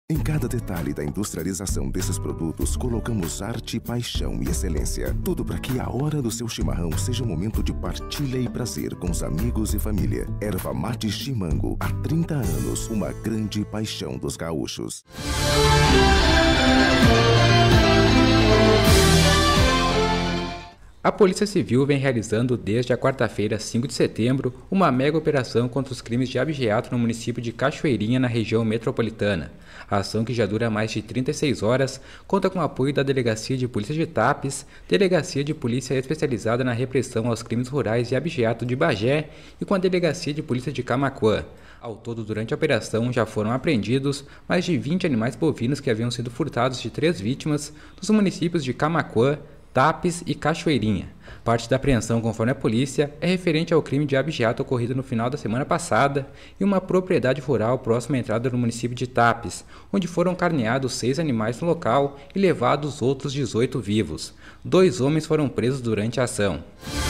Em cada detalhe da industrialização desses produtos, colocamos arte, paixão e excelência. Tudo para que a hora do seu chimarrão seja um momento de partilha e prazer com os amigos e família. Erva Mate Chimango, há 30 anos, uma grande paixão dos gaúchos. A Polícia Civil vem realizando desde a quarta-feira, 5 de setembro, uma mega operação contra os crimes de abigeato no município de Cachoeirinha, na região metropolitana. A ação, que já dura mais de 36 horas, conta com o apoio da Delegacia de Polícia de Tapes, Delegacia de Polícia especializada na repressão aos crimes rurais e abigeato de Bagé e com a Delegacia de Polícia de Camaquã. Ao todo, durante a operação, já foram apreendidos mais de 20 animais bovinos que haviam sido furtados de 3 vítimas dos municípios de Camaquã, Tapes e Cachoeirinha. Parte da apreensão, conforme a polícia, é referente ao crime de abigeato ocorrido no final da semana passada em uma propriedade rural próxima à entrada do município de Tapes, onde foram carneados 6 animais no local e levados outros 18 vivos. 2 homens foram presos durante a ação.